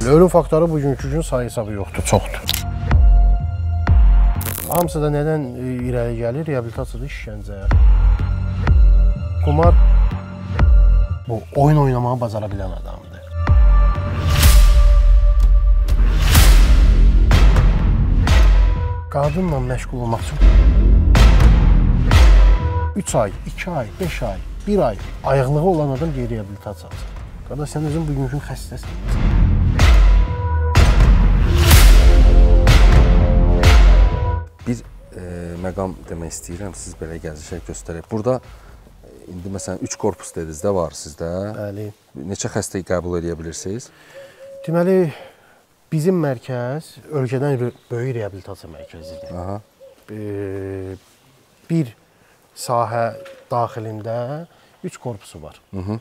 Ölüm faktoru bugünkü gün sayı hesabı yoxdur, çoxdur. Hamısı da nədən irəli gəlir? Reabilitasiyada işgəncə. Qumar bu oyun oynamağı bacara bilən adamdır. Qadınla məşğul olmaq üçün 3 ay, 2 ay, 5 ay, 1 ay ayıqlığı olan adam deyir reabilitasiya alır. Qardaş, sən özün bugünkü xəstəsən. Bir məqam demək istəyirəm, siz belə gəzişək göstərək. Burada indi məsələn 3 korpus dediniz də var sizdə. Bəli. Neçə xəstəyi qəbul edə bilirsiniz? Deməli, bizim mərkəz ölkədən böyük reabilitasiya mərkəzidir. Aha. Bir sahə daxilində 3 korpusu var.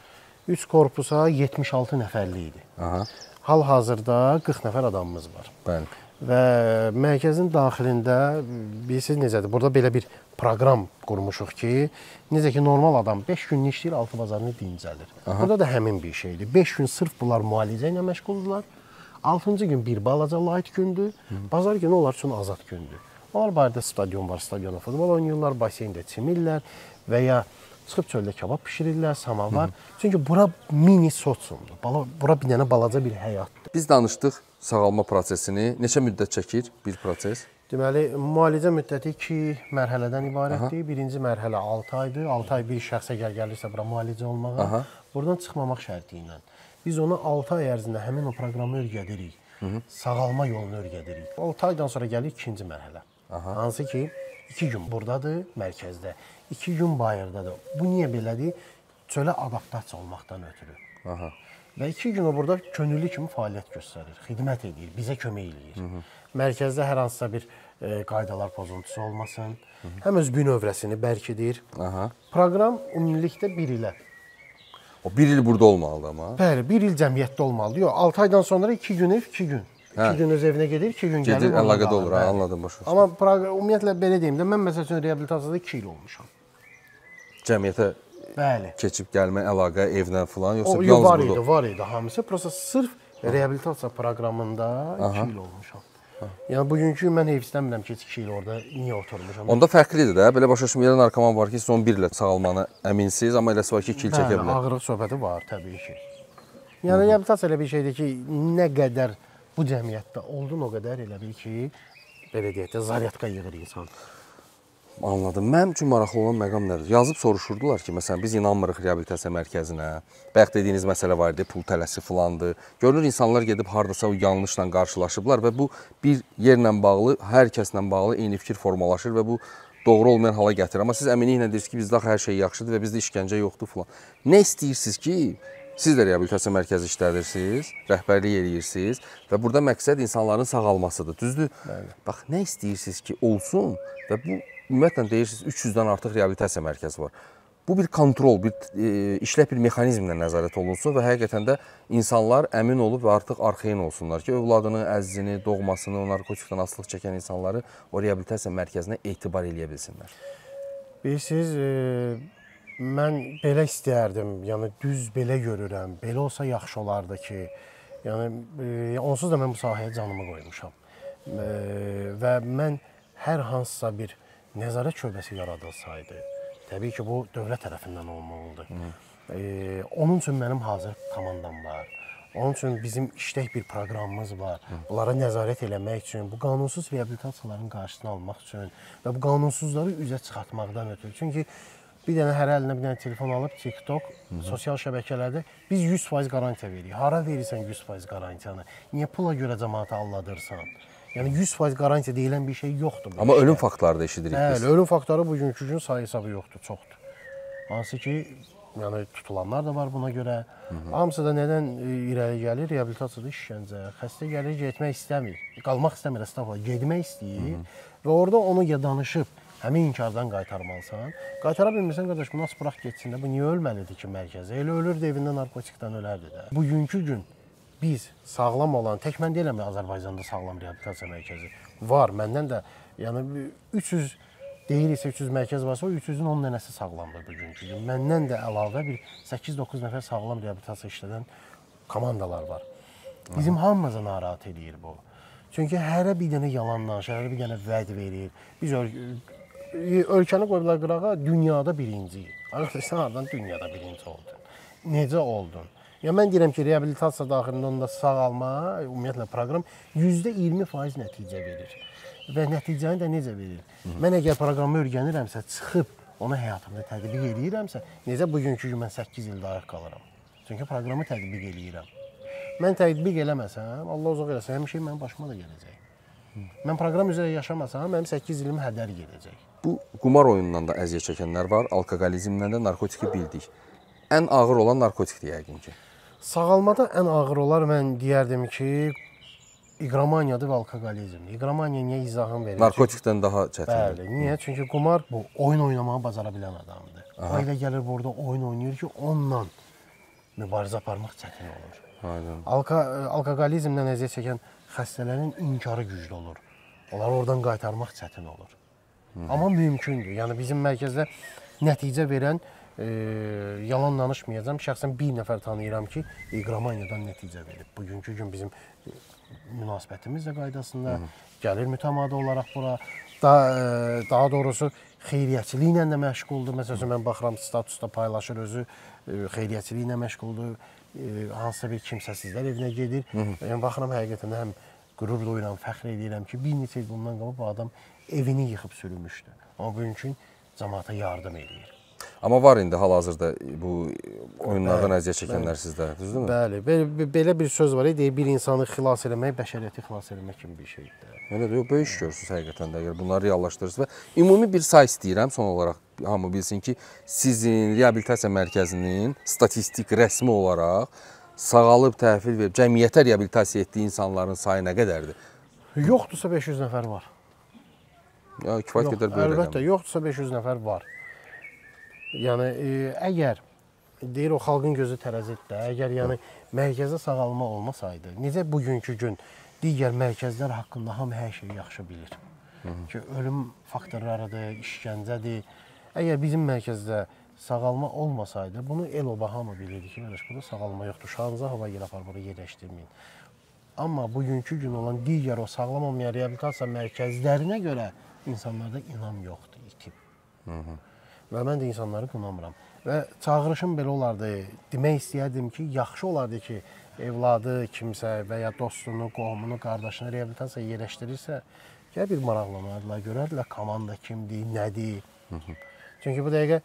3 korpusa 76 nəfərli idi. Hal-hazırda 40 nəfər adamımız var. Bəli. Və mərkəzin daxilində bilirsiniz necədir? Burada belə bir proqram qurmuşuq ki, necə ki normal adam 5 gün işləyir, 6 bazarını dincəlir. Burada da həmin bir şeydir. 5 gün sırf bunlar müalicə ilə məşğuldurlar. 6-cı gün bir balaca light gündür. Bazar günü onlar üçün azad gündür. Onlar barədə stadion var, stadionda futbol oynayırlar, baseyndə çimirlər və ya çıxıb çöldə kabab bişirirlər, samavar. Çünki bura mini sosiumdur. Bura bir dənə balaca bir həyatdır. Biz danışdıq sağalma prosesini. Neçə müddət çəkir bir proses? Deməli, müalicə müddəti 2 mərhələdən ibarətdir. Birinci mərhələ 6 aydır. 6 ay bir şəxsə gəlirsə bura müalicə olmağa, buradan çıxmamaq şərti ilə. Biz ona 6 ay ərzində həmin o proqramı öyrədirik. Sağalma yolunu öyrədirik. 6 aydan sonra gəlir ikinci mərhələ. Hansı ki, 2 gün buradadır, mərkəzdə. 2 gün bayırdadır. Bu niyə belədir? Çölə adaptasiya olmaqdan ötürü. Və 2 gün o burada könüllü kimi fəaliyyət göstərir, xidmət edir, bizə kömək edir. Mərkəzdə hər hansısa bir qaydalar pozuntusu olmasın. Həm öz bünövrəsini bərkidir. Proqram ümumilikdə 1 ilə. O 1 il burada olmalıdır amma. Bəli, 1 il cəmiyyətdə olmalıdır. Yox, 6 aydan sonra 2 gün ev, 2 gün. 2 gün öz evinə gedir, 2 gün gəlir. Gedir, əlaqədə olur, anladım, başa düşdüm. Amma ümumiyyətlə belə deyim də, mən məsəl üçün reabilitasiyada 2 il olmuşam. Cəmiyyətə keçib gəlmə, əlaqə, evdən filan, yoxsa yalnız burada? Var idi hamısı. Prosta sırf reabilitasiya proqramında 2 il olmuşam. Yəni, bugünkü mən heyf istəmirəm ki, 2 il orada niyə oturmuşam? Onda fərqlidir də. Belə başa düşməyən narkoman var ki, siz onun 1 ilə sağalmanı əminsiniz, amma eləsi var ki, 2 il çəkə bilər. Bəli, ağırlıq söhbəti var, təbii ki. Yəni, reabilitasiya elə bir şeydir ki, nə qədər bu cəmiyyətdə oldun, o qədər elə bil ki, belə deyək də, zaryatka yığır insan. Anladım. Mənim üçün maraqlı olan məqam nədir? Yazıb soruşurdular ki, məsələn, biz inanmırıq reabilitasiya mərkəzinə. Bayaq dediyiniz məsələ var idi, pul tələsi filandır. Görünür, insanlar gedib haradasa o yanlışla qarşılaşıblar və bu bir yerlə bağlı, hər kəslə bağlı eyni fikir formalaşır və bu doğru olmayan hala gətirir. Amma siz əminliklə deyirsiniz ki, bizdə hər şey yaxşıdır və bizdə işgəncə yoxdur filan. Nə istəyirsiniz ki, siz də reabilitasiya mərkəzi işlədirsiniz, rəhbərlik edirsiniz və burada məqsəd insanların sağalmasıdır, düzdür? Bax, nə istəyirsiniz ki, olsun və bu ümumiyyətlə deyirsiniz 300-dən artıq reabilitasiya mərkəzi var. Bu bir kontrol, bir işlək bir mexanizmlə nəzarət olunsun və həqiqətən də insanlar əmin olub və artıq arxeyin olsunlar ki, övladını, əzizini, doğmasını, narkotikdən asılılıq çəkən insanları o reabilitasiya mərkəzinə etibar eləyə bilsinlər. Bilirsiniz, mən belə istəyərdim, yəni düz belə görürəm, belə olsa yaxşı olardı ki, yəni onsuz da mən bu sahəyə canımı qoymuşam və mən hər hansısa bir nəzarət şöbəsi yaradılsaydı, təbii ki, bu dövlət tərəfindən olmalıdır. Onun üçün mənim hazır komandam var. Onun üçün bizim işlək bir proqramımız var. Bunlara nəzarət eləmək üçün, bu qanunsuz reabilitasiyaların qarşısını almaq üçün və bu qanunsuzları üzə çıxartmaqdan ötürü. Çünki bir dənə hər əlinə bir dənə telefon alıb, TikTok, sosial şəbəkələrdə biz 100% qarantiya veririk. Hara verirsən 100% qarantiyanı? Niyə pula görə cəmaatı aldadırsan? Yəni 100% qarantiya deyilən bir şey yoxdur. Amma ölüm faktları da eşidirik biz. Bəli, ölüm faktları bugünkü gün sayı hesabı yoxdur, çoxdur. Hansı ki, yəni tutulanlar da var buna görə. Hamısı da nədən irəli gəlir? Reabilitasiyada işgəncə. Xəstə gəlir, getmək istəmir. Qalmaq istəmir, əstəğfurullah, getmək istəyir və orada onu ya danışıb həmin inkardan qaytarmalısan. Qaytara bilmirsən, qardaş, bu nasıl bıraq getsin də, bu niyə ölməlidir ki, mərkəzə? Elə ölürdü evində narkotikdən ölərdi də. Bugünkü gün biz sağlam olan, tək mən deyiləm Azərbaycanda sağlam reabilitasiya mərkəzi var. Məndən də, yəni 300 deyiriksə 300 mərkəz varsa, o 300-ün 10 dənəsi sağlamdır bugünkü gün. Məndən də əlavə bir 8-9 nəfər sağlam reabilitasiya işlədən komandalar var. Bizim hamımızı narahat edir bu. Çünki hərə bir dənə yalan danışır, hərə bir dənə vəd verir. Biz ölkəni qoyublar qırağa, dünyada birinciyik. Arkadaş, sən hardan dünyada birinci oldun? Necə oldun? Ya mən deyirəm ki, reabilitasiya daxilində onda sağalma, ümumiyyətlə proqram %20% nəticə verir. Və nəticəni də necə verir? Mən əgər proqramı öyrənirəmsə, çıxıb onu həyatımda tətbiq edirəmsə, necə bugünkü gün mən 8 ildə ayıq qalıram? Çünki proqramı tətbiq edirəm. Mən tətbiq eləməsəm, Allah uzaq eləsə, həmişə mənim başıma da gələcək. Mən proqram üzrə yaşamasam, mənim 8 ilim hədər gedəcək. Bu qumar oyunundan da əziyyət çəkənlər var, alkoqolizmdən də narkotiki bildik. Ən ağır olan narkotikdir yəqin ki. Sağalmada ən ağır olar mən deyərdim ki, iqramaniyadır və alkoqolizmdir. İqramaniya niyə izahını verir? Narkotikdən daha çətindir. Bəli, niyə? Çünki qumar bu oyun oynamağı bacara bilən adamdır. O elə gəlir burada oyun oynayır ki, onunla mübarizə aparmaq çətin olur. Aydın. Alkoqolizmdən əziyyət çəkən xəstələrin inkarı güclü olur. Onları oradan qaytarmaq çətin olur. Amma mümkündür. Yəni bizim mərkəzdə nəticə verən, yalan danışmayacağam, şəxsən bir nəfər tanıyıram ki, iqramaniyadan nəticə verib. Bugünkü gün bizim münasibətimiz də qaydasında gəlir mütəmadi olaraq bura. Daha doğrusu xeyriyyəçiliklə də məşğuldur. Məsələn, mən baxıram, statusda paylaşır özü, xeyriyyəçiliklə məşğuldur. Hansısa bir kimsəsizlər evinə gedir. Yəni, baxıram, həqiqətən həm qürur duyuram, fəxr edirəm ki, bir neçə il bundan qabaq bu adam evini yıxıb sürülmüşdü. Amma bugünkü cəmaata yardım edir. Amma var indi hal-hazırda bu oyunlardan əziyyət çəkənlər sizdə, düzdürmü? Bəli, belə bir söz var, deyir, bir insanı xilas eləmək, bəşəriyyəti xilas eləmək kimi bir şeydir. Elədir, böyük iş görürsünüz həqiqətən də, əgər bunları reallaşdırırsınız və ümumi bir say istəyirəm son olaraq hamı bilsin ki, sizin reabilitasiya mərkəzinin statistik rəsmi olaraq sağalıb təhvil verib cəmiyyətə reabilitasiya etdiyi insanların sayı nə qədərdir? Yoxdursa 500 nəfər var. Ya, kifayət qədər böyük rəqəm. Əlbəttə, yoxdursa 500 nəfər var. Yəni, əgər, deyir o xalqın gözü tərəzidir, əgər yəni mərkəzdə sağalma olmasaydı, necə bugünkü gün digər mərkəzlər haqqında hamı hər şeyi yaxşı bilir. Ki, ölüm faktorlarıdır, işgəncədir. Əgər bizim mərkəzdə sağalma olmasaydı, bunu el-oba hamı bilirdi ki, burada sağalma yoxdur, uşağınıza hava yer apar, bunu yerləşdirməyin. Amma bugünkü gün olan digər o sağlam olmayan reabilitasiya mərkəzlərinə görə insanlarda inam yoxdur, itib. Və mən də insanları qınamıram. Və çağırışım belə olardı, demək istəyərdim ki, yaxşı olardı ki, evladı kimsə və ya dostunu, qohumunu, qardaşını reabilitasiyaya yerləşdirirsə, gəl bir maraqlanardılar, görərdilər komanda kimdir, nədir. Çünki bu dəqiqə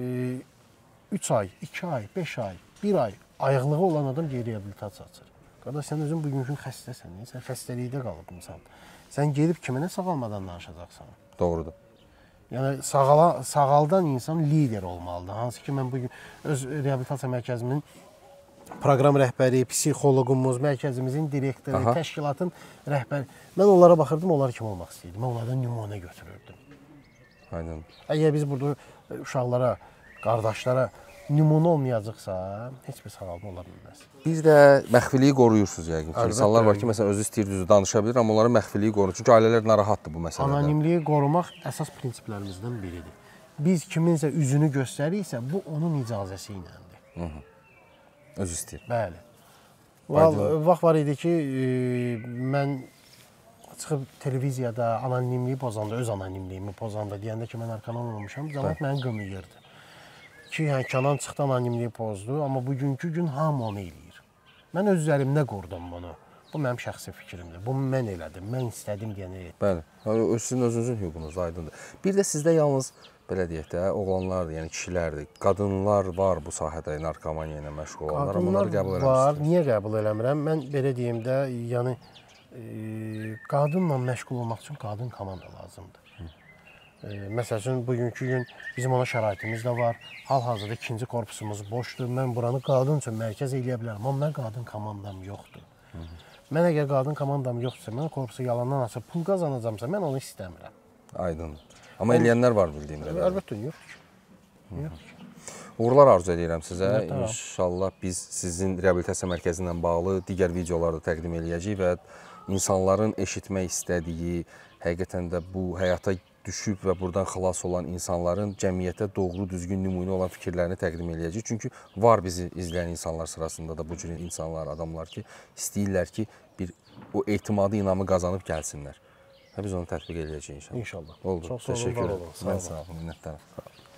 3 ay, 2 ay, 5 ay, 1 ay ayıqlığı olan adam deyir reabilitasiya açır. Qardaş, sən özün bugünkü xəstəsən, sən xəstəlikdə qalıbmısan. Sən gedib kiminə sağalmadan danışacaqsan? Doğrudur. Yəni, sağaldan insan lider olmalıdır. Hansı ki, mən bugün öz reabilitasiya mərkəzimin proqram rəhbəri, psixoloqumuz, mərkəzimizin direktoru, təşkilatın rəhbəri. Mən onlara baxırdım, onlar kim olmaq istəyirdim. Mən onlardan nümunə götürürdüm. Aynen. Əgər biz burada uşaqlara, qardaşlara nümunə olmayacaqsa, heç bir sağalma ola bilməz. Bir də məxfiliyi qoruyursunuz yəqin ki. İnsanlar var ki, məsələn, özü istəyir, düzü danışa bilir, amma onların məxfiliyi qoruyur. Çünki ailələr narahatdır bu məsələdə. Anonimliyi qorumaq əsas prinsiplərimizdən biridir. Biz kiminsə üzünü göstəriksə, bu onun icazəsi iləndir. Özü istəyir. Bəli. Vaxt var idi ki, mən çıxıb televiziyada anonimliyi pozanda, öz anonimliyimi pozanda deyəndə ki, mən arkanan olmuşam, cəmaət məni qınayırdı. Ki, yəni Kənan çıxdı, anonimliyi pozdu, amma bugünkü gün hamı onu eləyir. Mən öz üzərimdə qurdum bunu. Bu mənim şəxsi fikrimdir. Bu mən elədim, mən istədim deyəni etdim. Bəli, sizin özünüzün hüququnuz aydındır. Bir də sizdə yalnız, belə deyək də, oğlanlardır, yəni kişilərdir, qadınlar var bu sahədə narkomaniya ilə məşğul olanlar, amma onları qəbul eləmişsiniz. Var, niyə qəbul eləmirəm? Mən belə deyim də, yəni qadınla məşğul olmaq üçün qadın komanda lazımdır. Məsəl üçün, bugünkü gün bizim ona şəraitimiz də var. Hal-hazırda ikinci korpusumuz boşdur. Mən buranı qadın üçün mərkəz eləyə bilərəm, amma mən qadın komandam yoxdur. Mən əgər qadın komandam yoxdursa, mən korpusu yalandan açıb pul qazanacamsa, mən onu istəmirəm. Aydın. Amma eləyənlər var bildiyim qədər. Əlbəttə, yoxdur ki. Uğurlar arzu edirəm sizə. İnşallah biz sizin reabilitasiya mərkəzi ilə bağlı digər videolarda təqdim eləyəcəyik və insanların eşitmək istədiyi, həqiqətən də bu həyata düşüb və buradan xilas olan insanların cəmiyyətə doğru, düzgün nümunə olan fikirlərini təqdim eləyəcəyik. Çünki var bizi izləyən insanlar sırasında da bu cür insanlar, adamlar ki, istəyirlər ki, bir o etimadı, inamı qazanıb gəlsinlər. Və biz onu tətbiq eləyəcəyik inşallah. İnşallah. Oldu. Çox sağ olun, Təşəkkür var ederim. olun. Mən sağ olun, minnətdaram.